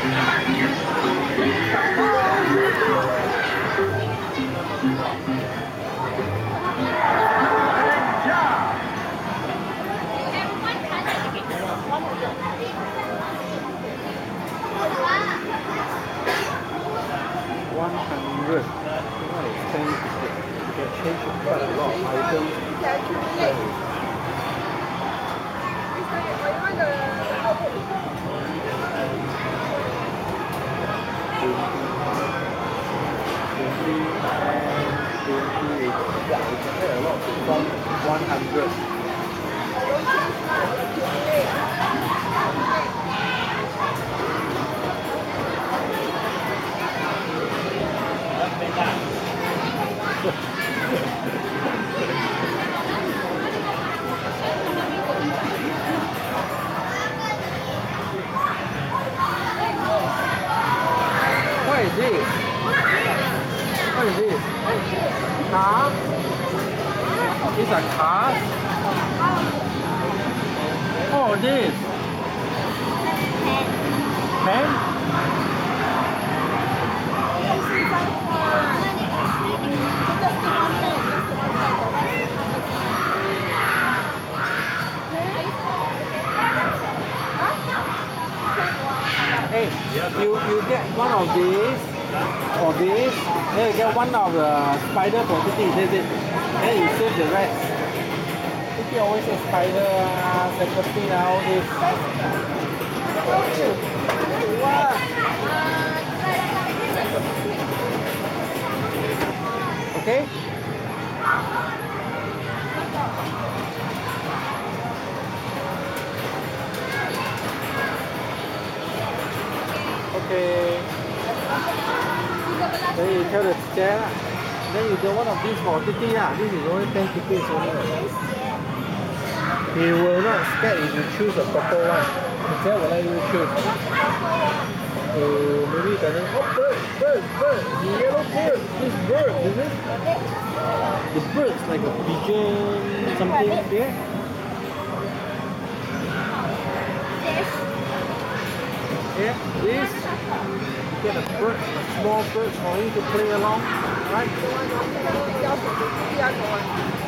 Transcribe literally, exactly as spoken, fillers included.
One hundred. What is ten tickets? You can change quite a lot of items. twenty and twenty. Yeah, you can get a lot from one hundred. What is this? What is this? Car? It's a car? Oh, this? Pen? Hey, you, you get one of these or this, then you get one of the spider for fifty, that's it. Then you save the rest. fifty always say spider, uh, centipede, all this. Okay? Okay. Then you tell the teacher lah. Then you get one of these for fifty lah. This is only ten tickets only. He will not scared if you choose a purple one. The teacher will let you choose. Uh, maybe can oh bird, bird, bird, the yellow bird. This bird, is it? The bird's like a pigeon something there. Yeah, this. Get a bird, a small bird for you to play along, right?